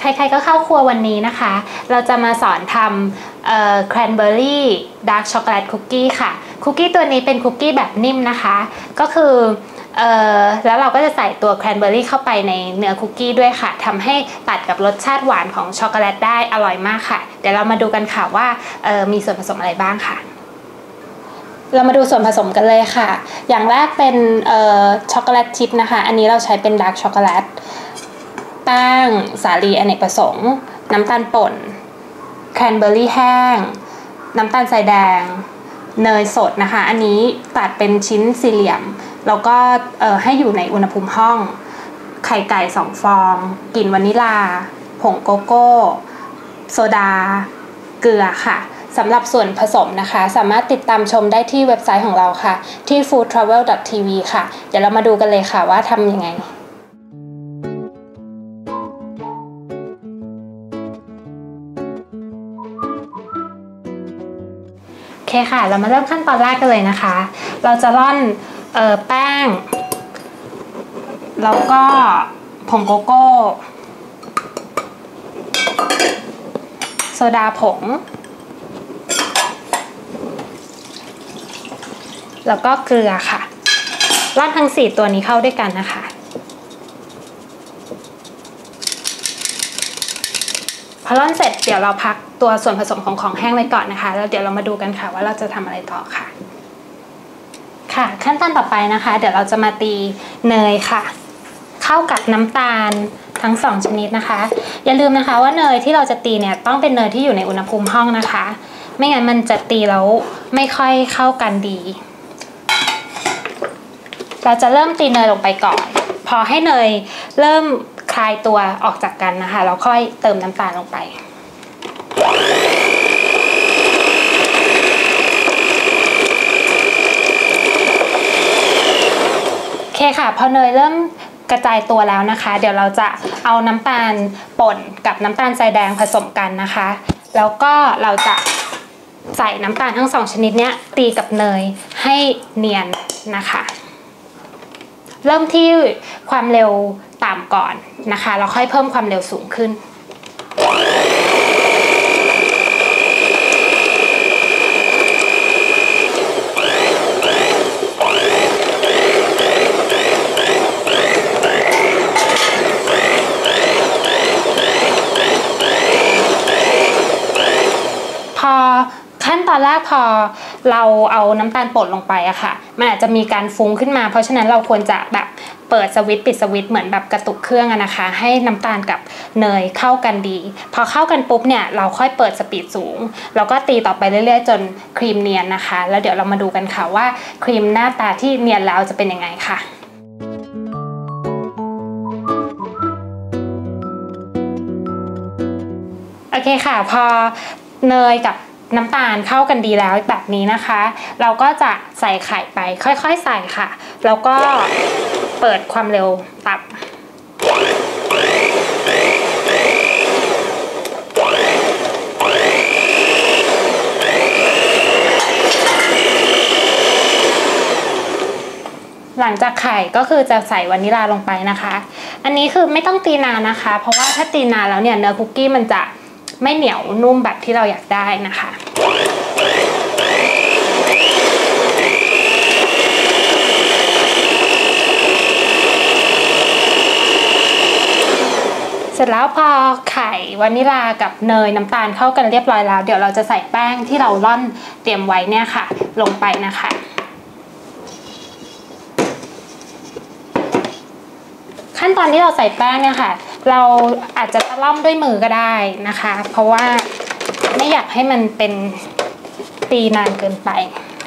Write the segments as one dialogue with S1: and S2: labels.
S1: รๆก็เข้าครัววันนี้นะคะเราจะมาสอนทำแครนเบอร์รี่ดาร์กช็อกโกแลตคุกกี้ค่ะคุกกี้ตัวนี้เป็นคุกกี้แบบนิ่มนะคะก็คือแล้วเราก็จะใส่ตัวแครนเบอร์รี่เข้าไปในเนื้อคุกกี้ด้วยค่ะทำให้ตัดกับรสชาติหวานของช็อกโกแลตได้อร่อยมากค่ะเดี๋ยวเรามาดูกันค่ะว่ามีส่วนผสมอะไรบ้างค่ะเรามาดูส่วนผสมกันเลยค่ะอย่างแรกเป็นช็อกโกแลตชิพนะคะอันนี้เราใช้เป็นดาร์กช็อกโกแลตแป้งสาลีอเนกประสงค์น้ำตาลป่นแครนเบอร์รี่แห้งน้ำตาลทรายแดงเนยสดนะคะอันนี้ตัดเป็นชิ้นสี่เหลี่ยมแล้วก็ให้อยู่ในอุณหภูมิห้องไข่ไก่2 ฟองกลิ่นวานิลาผงโกโก้โซดาเกลือค่ะสำหรับส่วนผสมนะคะสามารถติดตามชมได้ที่เว็บไซต์ของเราค่ะที่ foodtravel.tv ค่ะเดี๋ยวเรามาดูกันเลยค่ะว่าทำยังไงโอเคค่ะเรามาเริ่มขั้นตอนแรกกันเลยนะคะเราจะร่อนแป้งแล้วก็ผงโกโก้โซดาผงแล้วก็เกลือค่ะร่อนทั้ง4ตัวนี้เข้าด้วยกันนะคะพอร่อนเสร็จเดี๋ยวเราพักตัวส่วนผสมของแห้งไว้ก่อนนะคะแล้วเดี๋ยวเรามาดูกันค่ะว่าเราจะทำอะไรต่อค่ะขั้นตอนต่อไปนะคะเดี๋ยวเราจะมาตีเนยค่ะเข้ากับน้ำตาลทั้ง2ชนิดนะคะอย่าลืมนะคะว่าเนยที่เราจะตีเนี่ยต้องเป็นเนยที่อยู่ในอุณหภูมิห้องนะคะไม่งั้นมันจะตีแล้วไม่ค่อยเข้ากันดีเราจะเริ่มตีเนยลงไปก่อนพอให้เนยเริ่มคลายตัวออกจากกันนะคะแล้วค่อยเติมน้ำตาลลงไปโอเคค่ะพอเนยเริ่มกระจายตัวแล้วนะคะเดี๋ยวเราจะเอาน้ำตาลป่นกับน้ำตาลทรายแดงผสมกันนะคะแล้วก็เราจะใส่น้ำตาลทั้ง2ชนิดนี้ตีกับเนยให้เนียนนะคะเริ่มที่ความเร็วต่ำก่อนนะคะแล้วค่อยเพิ่มความเร็วสูงขึ้นขั้นตอนแรกพอเราเอาน้ำตาลป่นลงไปอะค่ะมันอาจจะมีการฟุ้งขึ้นมาเพราะฉะนั้นเราควรจะแบบเปิดสวิตช์ปิดสวิตช์เหมือนแบบกระตุกเครื่องนะคะให้น้ำตาลกับเนยเข้ากันดีพอเข้ากันปุ๊บเนี่ยเราค่อยเปิดสปีดสูงแล้วก็ตีต่อไปเรื่อยๆจนครีมเนียนนะคะแล้วเดี๋ยวเรามาดูกันค่ะว่าครีมหน้าตาที่เนียนแล้วจะเป็นยังไงค่ะโอเคค่ะพอเนยกับน้ำตาลเข้ากันดีแล้วแบบนี้นะคะเราก็จะใส่ไข่ไปค่อยๆใส่ค่ะแล้วก็เปิดความเร็วต่ำหลังจากไข่ก็คือจะใส่วานิลาลงไปนะคะอันนี้คือไม่ต้องตีนานนะคะเพราะว่าถ้าตีนานแล้วเนี่ยเนื้อคุกกี้มันจะไม่เหนียวนุ่มแบบที่เราอยากได้นะคะเสร็จแล้วพอไข่วานิลากับเนยน้ำตาลเข้ากันเรียบร้อยแล้วเดี๋ยวเราจะใส่แป้งที่เราร่อนเตรียมไว้เนี่ยค่ะลงไปนะคะขั้นตอนที่เราใส่แป้งเนี่ยค่ะเราอาจจะตะล่อมด้วยมือก็ได้นะคะเพราะว่าไม่อยากให้มันเป็นตีนานเกินไป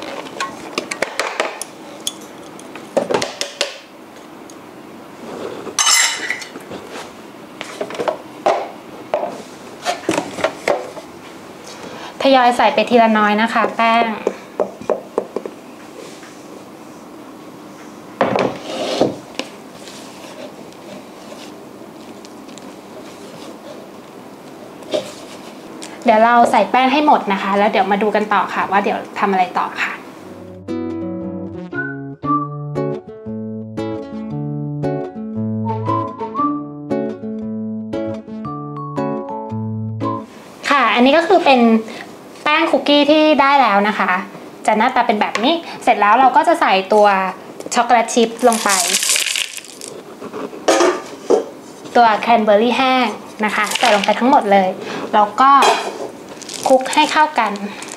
S1: ทยอยใส่ไปทีละน้อยนะคะแป้งเดี๋ยวเราใส่แป้งให้หมดนะคะแล้วเดี๋ยวมาดูกันต่อค่ะว่าเดี๋ยวทำอะไรต่อค่ะ โนนี้ก็คือเป็นแป้งคุกกี้ที่ได้แล้วนะคะจะหน้าตาเป็นแบบนี้เสร็จแล้วเราก็จะใส่ตัวช็อกโกแลตชิพลงไปตัวแครนเบอร์รี่แห้งนะคะใส่ลงไปทั้งหมดเลยแล้วก็คลุกให้เข้ากัน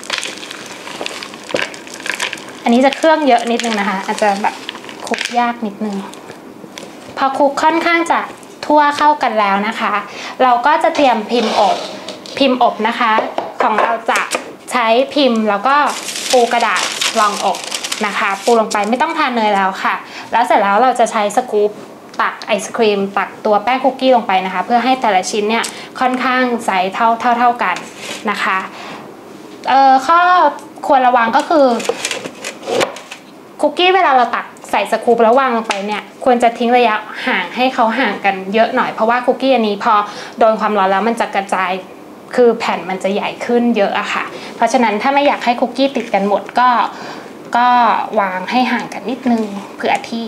S1: อันนี้จะเครื่องเยอะนิดนึงนะคะอาจจะแบบคลุกยากนิดนึงพอคลุกค่อนข้างจะทั่วเข้ากันแล้วนะคะเราก็จะเตรียมพิมพ์อบนะคะของเราจะใช้พิมพ์แล้วก็ปูกระดาษรองอบนะคะปูลงไปไม่ต้องทาเนยแล้วค่ะแล้วเสร็จแล้วเราจะใช้สกู๊ปตักไอศครีมตักตัวแป้งคุกกี้ลงไปนะคะเพื่อให้แต่ละชิ้นเนี่ยค่อนข้างใสเท่ากันนะคะข้อควรระวังก็คือคุกกี้เวลาเราตักใส่สกู๊ปแล้ววางลงไปเนี่ยควรจะทิ้งระยะห่างให้เขาห่างกันเยอะหน่อยเพราะว่าคุกกี้อันนี้พอโดนความร้อนแล้วมันจะกระจายคือแผ่นมันจะใหญ่ขึ้นเยอะอะค่ะเพราะฉะนั้นถ้าไม่อยากให้คุกกี้ติดกันหมดก็วางให้ห่างกันนิดนึงเผื่อที่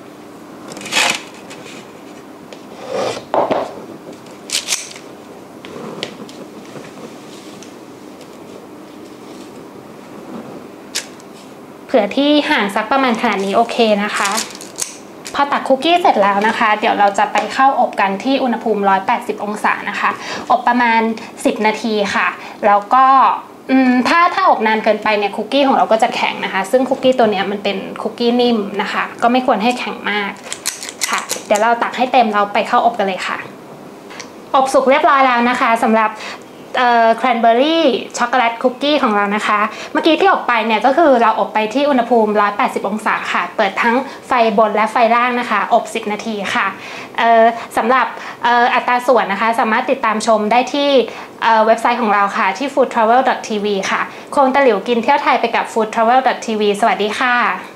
S1: ห่างสักประมาณขนาดนี้โอเคนะคะพอตักคุกกี้เสร็จแล้วนะคะเดี๋ยวเราจะไปเข้าอบกันที่อุณหภูมิ180องศานะคะอบประมาณ10นาทีค่ะแล้วก็ถ้าอบนานเกินไปเนี่ยคุกกี้ของเราก็จะแข็งนะคะซึ่งคุกกี้ตัวนี้มันเป็นคุกกี้นิ่มนะคะก็ไม่ควรให้แข็งมากค่ะเดี๋ยวเราตักให้เต็มเราไปเข้าอบกันเลยค่ะอบสุกเรียบร้อยแล้วนะคะสำหรับแครนเบอร์รี่ช็อกโกแลตคุกกี้ของเรานะคะเมื่อกี้ที่อบไปเนี่ยก็คือเราอบไปที่อุณหภูมิ180องศาค่ะเปิดทั้งไฟบนและไฟล่างนะคะอบ10นาทีค่ะสำหรับอัตราส่วนนะคะสามารถติดตามชมได้ที่เว็บไซต์ของเราค่ะที่ foodtravel.tv ค่ะควงตะหลิวกินเที่ยวไทยไปกับ foodtravel.tv สวัสดีค่ะ